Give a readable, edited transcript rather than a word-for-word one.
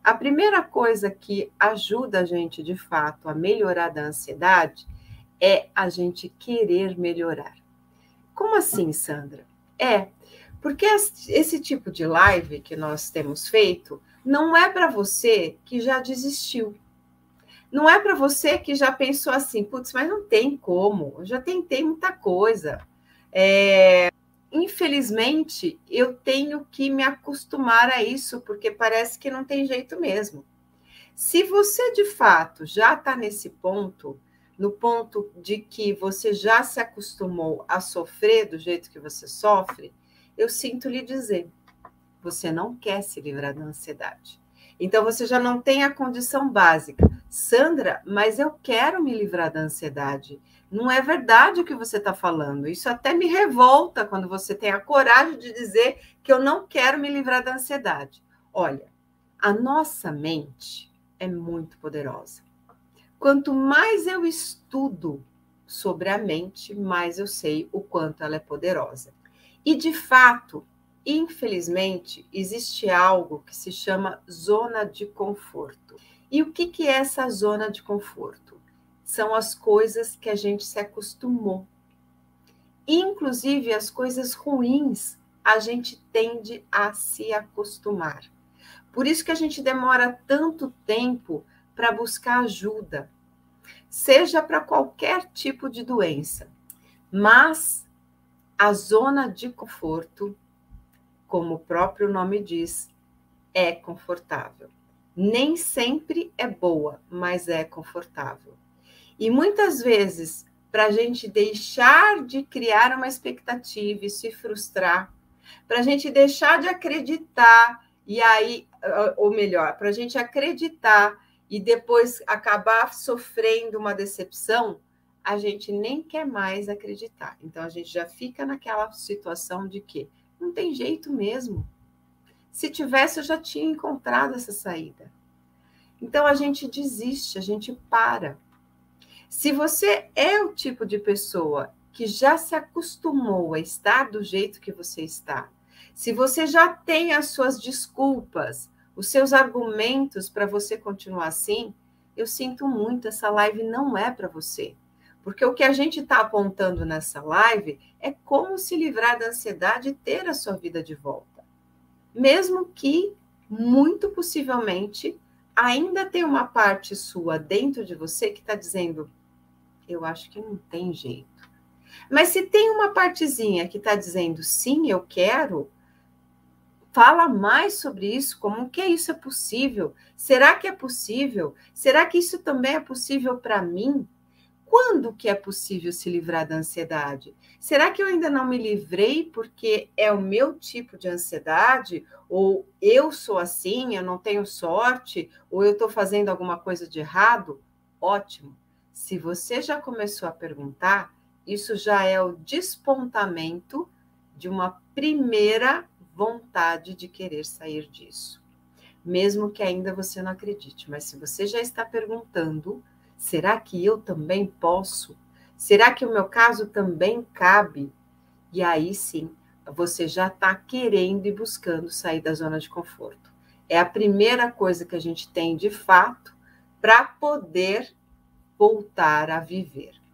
A primeira coisa que ajuda a gente, de fato, a melhorar da ansiedade é a gente querer melhorar. Como assim, Sandra? Porque esse tipo de live que nós temos feito não é para você que já desistiu. Não é para você que já pensou assim, putz, mas não tem como, eu já tentei muita coisa. Infelizmente, eu tenho que me acostumar a isso, porque parece que não tem jeito mesmo. Se você, de fato, já está nesse ponto, no ponto de que você já se acostumou a sofrer do jeito que você sofre, eu sinto lhe dizer, você não quer se livrar da ansiedade. Então, você já não tem a condição básica. Sandra, mas eu quero me livrar da ansiedade. Não é verdade o que você está falando. Isso até me revolta quando você tem a coragem de dizer que eu não quero me livrar da ansiedade. Olha, a nossa mente é muito poderosa. Quanto mais eu estudo sobre a mente, mais eu sei o quanto ela é poderosa. E, de fato, infelizmente, existe algo que se chama zona de conforto. E o que é essa zona de conforto? São as coisas que a gente se acostumou. Inclusive, as coisas ruins, a gente tende a se acostumar. Por isso que a gente demora tanto tempo para buscar ajuda, seja para qualquer tipo de doença. Mas a zona de conforto, como o próprio nome diz, é confortável. Nem sempre é boa, mas é confortável. E muitas vezes, para a gente deixar de criar uma expectativa e se frustrar, para a gente deixar de acreditar, e aí, ou melhor, para a gente acreditar e depois acabar sofrendo uma decepção, a gente nem quer mais acreditar. Então, a gente já fica naquela situação de que não tem jeito mesmo. Se tivesse, eu já tinha encontrado essa saída. Então, a gente desiste, a gente para. Se você é o tipo de pessoa que já se acostumou a estar do jeito que você está, se você já tem as suas desculpas, os seus argumentos para você continuar assim, eu sinto muito, essa live não é para você. Porque o que a gente está apontando nessa live é como se livrar da ansiedade e ter a sua vida de volta. Mesmo que, muito possivelmente, ainda tem uma parte sua dentro de você que está dizendo, eu acho que não tem jeito. Mas se tem uma partezinha que está dizendo, sim, eu quero, fala mais sobre isso, como que isso é possível? Será que é possível? Será que isso também é possível para mim? Quando que é possível se livrar da ansiedade? Será que eu ainda não me livrei porque é o meu tipo de ansiedade? Ou eu sou assim, eu não tenho sorte? Ou eu estou fazendo alguma coisa de errado? Ótimo. Se você já começou a perguntar, isso já é o despontamento de uma primeira vontade de querer sair disso. Mesmo que ainda você não acredite, mas se você já está perguntando, será que eu também posso? Será que o meu caso também cabe? E aí sim, você já está querendo e buscando sair da zona de conforto. É a primeira coisa que a gente tem de fato para poder voltar a viver.